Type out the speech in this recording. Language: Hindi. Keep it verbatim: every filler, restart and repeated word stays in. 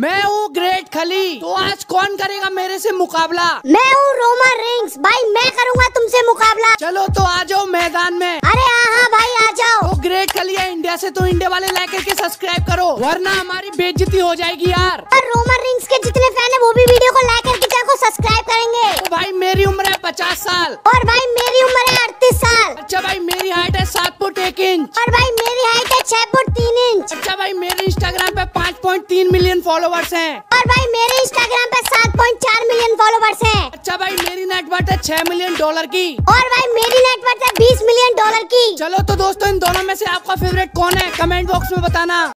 मैं हूँ ग्रेट खली। तो आज कौन करेगा मेरे से मुकाबला? मैं हूँ रोमा रिंग्स। भाई मैं करूँगा तुमसे मुकाबला। चलो तो आ जाओ मैदान में। अरे हाँ हाँ भाई आ जाओ। तो ग्रेट खली है इंडिया से, तो इंडिया वाले लाइक करके सब्सक्राइब करो, वरना हमारी बेइज्जती हो जाएगी यार। और रोमा रिंग्स के जितने फैन है वो भी वीडियो को लाइक करके चैनल को सब्सक्राइब करेंगे। तो भाई मेरी उम्र है पचास साल। और भाई मेरी उम्र है अड़तीस साल। अच्छा भाई मेरी हाइट है सात फुट एक इंच। और भाई मेरी हाइट है छह फुट तीन इंच। अच्छा भाई मेरे इंस्टाग्राम पे पाँच पॉइंट तीन मिलियन फॉलोवर्स हैं। और भाई मेरे इंस्टाग्राम पे सात पॉइंट चार मिलियन फॉलोवर्स हैं। अच्छा भाई मेरी नेटवर्थ है छह मिलियन डॉलर की। और भाई मेरी नेटवर्थ है बीस मिलियन डॉलर की। चलो तो दोस्तों इन दोनों में से आपका फेवरेट कौन है, कमेंट बॉक्स में बताना।